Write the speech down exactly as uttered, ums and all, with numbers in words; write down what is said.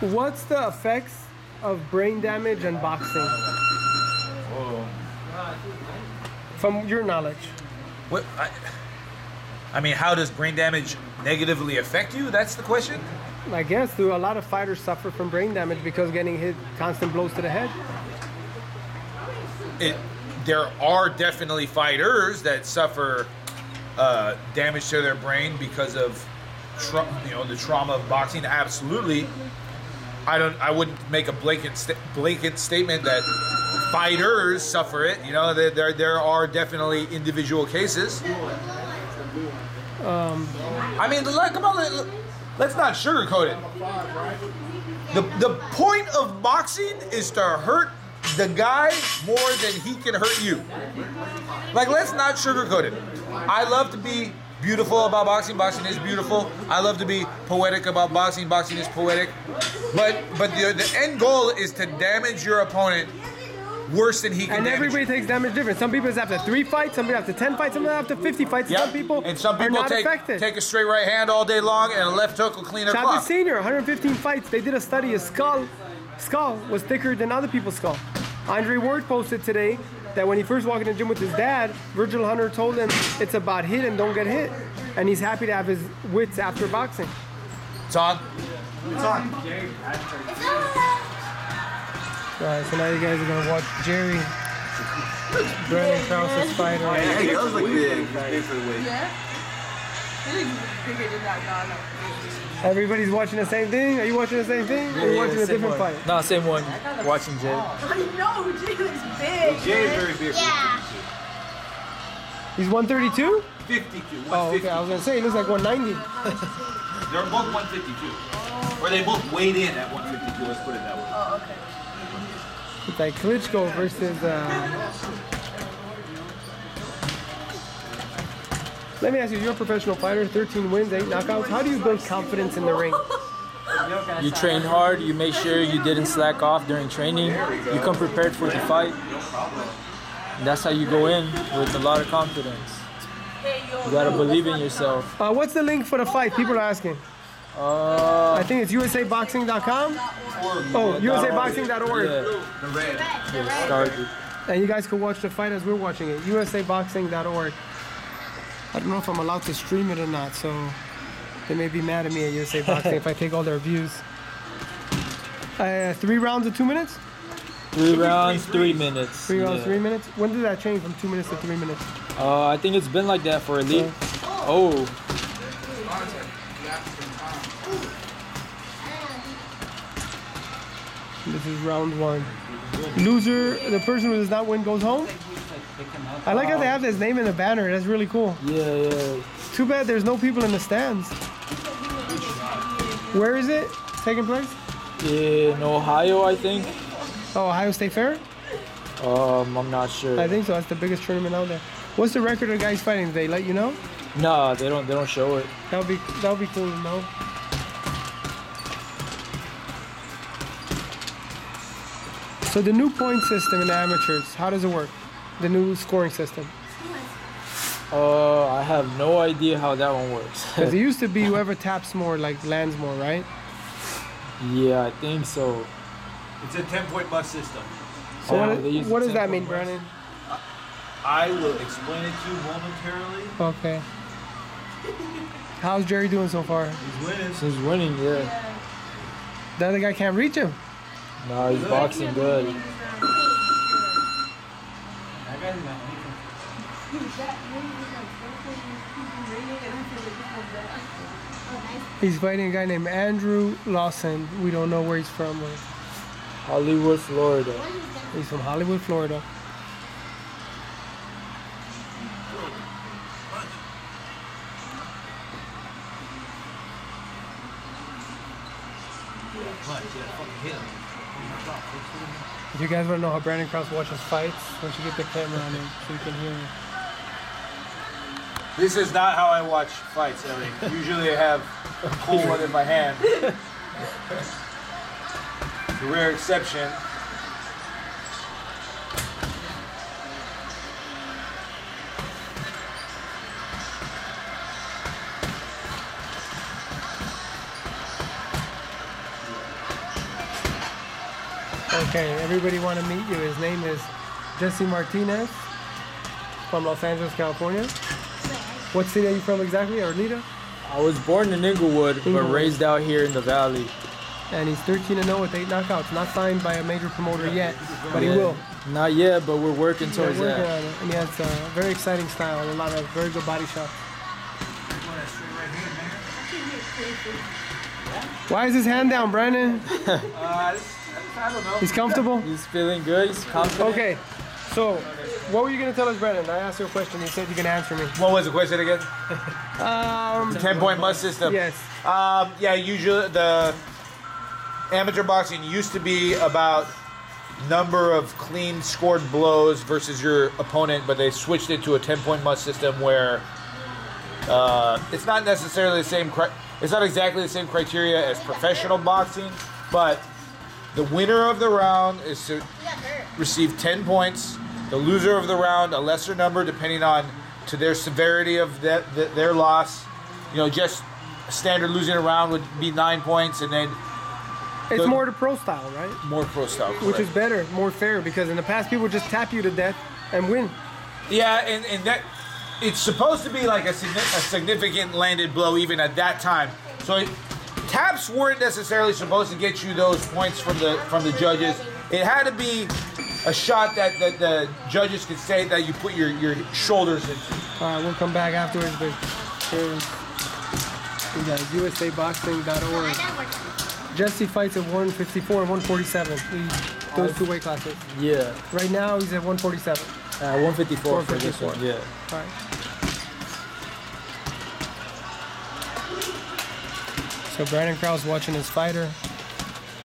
What's the effects of brain damage and boxing? Whoa. From your knowledge. What? I, I mean, how does brain damage negatively affect you? That's the question? I guess, do a lot of fighters suffer from brain damage because getting hit constant blows to the head? It, there are definitely fighters that suffer uh, damage to their brain because of tra- you know, the trauma of boxing. Absolutely. I don't. I wouldn't make a blanket st- blanket statement that fighters suffer it. You know, there there, there are definitely individual cases. Um, I mean, like, come on, let, let's not sugarcoat it. The the point of boxing is to hurt the guy more than he can hurt you. Like, let's not sugarcoat it. I love to be beautiful about boxing. Boxing is beautiful. I love to be poetic about boxing. Boxing is poetic. But but the the end goal is to damage your opponent worse than he can. And damage everybody you. takes damage different. Some people it's after three fights, some people after ten fights, some people after fifty fights. Yep. Some people and some people are not take affected. take a straight right hand all day long and a left hook will clean a Chavez clock. Senior, one hundred fifteen fights. They did a study. His skull, skull was thicker than other people's skull. Andre Ward posted today that when he first walked in the gym with his dad, Virgil Hunter told him it's about hit and don't get hit, and he's happy to have his wits after boxing. It's on. It's on. Alright, so now you guys are gonna watch Jerry, Brandon Krause's fight. Yeah, he does look big. He's big for the weight. Yeah? He looks bigger than that guy. Everybody's watching the same thing? Are you watching the same thing? Or are you watching a different fight? No, same one. Watching Jay. I know, Jay looks big. Jay is very big. Yeah. He's one thirty-two? fifty-two. Oh, okay. I was gonna say he looks like one ninety. They're both one fifty-two. Or they both weighed in at one fifty-two. Let's put it that way. Oh, okay. It's like Klitschko versus. Uh... Let me ask you: you're a professional fighter, thirteen wins, eight knockouts. How do you build confidence in the ring? You train hard. You make sure you didn't slack off during training. You come prepared for the fight. And that's how you go in with a lot of confidence. You gotta believe in yourself. Uh, what's the link for the fight? People are asking. Uh, I think it's U S A boxing dot com. Oh, U S A boxing dot org. Yeah. The red. Yeah, started. And you guys can watch the fight as we're watching it. U S A boxing dot org. I don't know if I'm allowed to stream it or not, so they may be mad at me at U S A Boxing if I take all their views. Uh, three rounds of two minutes? Three rounds, three minutes. Three rounds, yeah. three minutes? When did that change from two minutes to three minutes? Uh, I think it's been like that for Elite. Oh. This is round one. Loser, the person who does not win goes home? I like how they have his name in the banner. That's really cool. Yeah, yeah. Too bad there's no people in the stands. Where is it taking place? In Ohio, I think. Oh, Ohio State Fair? Um, I'm not sure. I think so. That's the biggest tournament out there. What's the record of guys fighting? Did they let you know? Nah, they don't. They don't show it. That would be that would be cool to know. So the new point system in the amateurs, how does it work? The new scoring system. Uh, I have no idea how that one works. Because it used to be whoever taps more, like lands more, right? Yeah, I think so. It's a ten-point must system. So Oh, what, they use what the does that ten mean, point Brandon? I will explain it to you momentarily. Okay. How's Jerry doing so far? He's winning. He's winning, yeah. The other guy can't reach him. Nah, he's boxing good. He's fighting a guy named Andrew Lawson. We don't know where he's from. Hollywood, Florida. He's from Hollywood, Florida. If you guys want to know how Brandon Krause watches fights, why don't you get the camera on him so you can hear him. This is not how I watch fights, Elie. Usually I have a cool one in my hand. It's a rare exception. Okay, everybody want to meet you. His name is Jesse Martinez from Los Angeles, California. What city are you from exactly, Arleta? I was born in Inglewood, but Inglewood. raised out here in the Valley. And he's thirteen and oh with eight knockouts. Not signed by a major promoter yet, but he Yeah. will. Not yet, but we're working He's towards working that. on it. And he has a very exciting style and a lot of very good body shots. Why is his hand down, Brandon? Uh, I don't know. He's comfortable? He's feeling good. He's confident. Okay, so what were you going to tell us, Brandon? I asked you a question. You said you can answer me. What was the question again? Um, ten-point must system. yes. Um, yeah, usually the amateur boxing used to be about number of clean scored blows versus your opponent, but they switched it to a ten-point must system where uh, it's not necessarily the same. Cri- it's not exactly the same criteria as professional boxing, but the winner of the round is to receive ten points. The loser of the round, a lesser number, depending on to their severity of that, that their loss. You know, just standard losing a round would be nine points, and then It's the- more the pro style, right? more pro style. Which is correct. better, more fair, because in the past people just tap you to death and win. Yeah, and, and that it's supposed to be like a, signi- a significant landed blow even at that time. So it, taps weren't necessarily supposed to get you those points from the from the judges. It had to be a shot that, that the judges could say that you put your, your shoulders into. All right, we'll come back afterwards, but here's you guys, U S A boxing dot org. Jesse fights at one fifty-four and one forty-seven. He, those two weight classes. Yeah. Right now he's at one forty-seven. Uh, one fifty-four for this one one. Yeah. All right. So Brandon Krause watching his fighter.